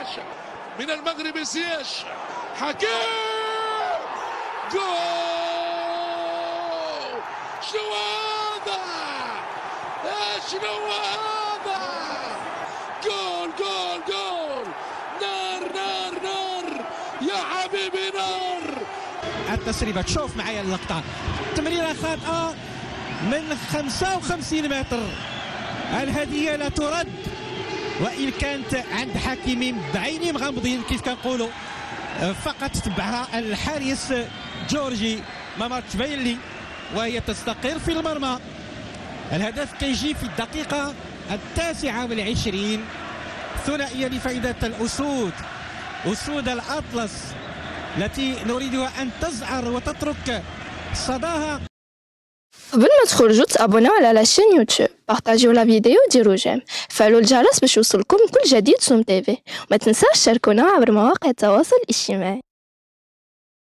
زياش من المغرب، زياش حكيم جول. شنو هذا؟ شنو هذا؟ جول جول جول. نار نار نار يا حبيبي نار. التسريبة تشوف معايا اللقطة، تمريرة خاطئة من 55 متر، الهدية لا ترد وإن كانت عند حكيمي بعيني مغمضين كيف كنقولوا، فقط تبعها الحارس جورجي مامارتشفيلي وهي تستقر في المرمى. الهدف كيجي في الدقيقة 29، ثنائية لفائدة الأسود، أسود الأطلس التي نريدها أن تزعر وتترك صداها. قبل ما تخرجوا تابوناو على لاشين يوتيوب، بارطاجيو لا فيديو وديروا جيم، فعلوا الجرس باش يوصلكم كل جديد سوم تيفي، وما تنساوش تشاركونا عبر مواقع التواصل الاجتماعي.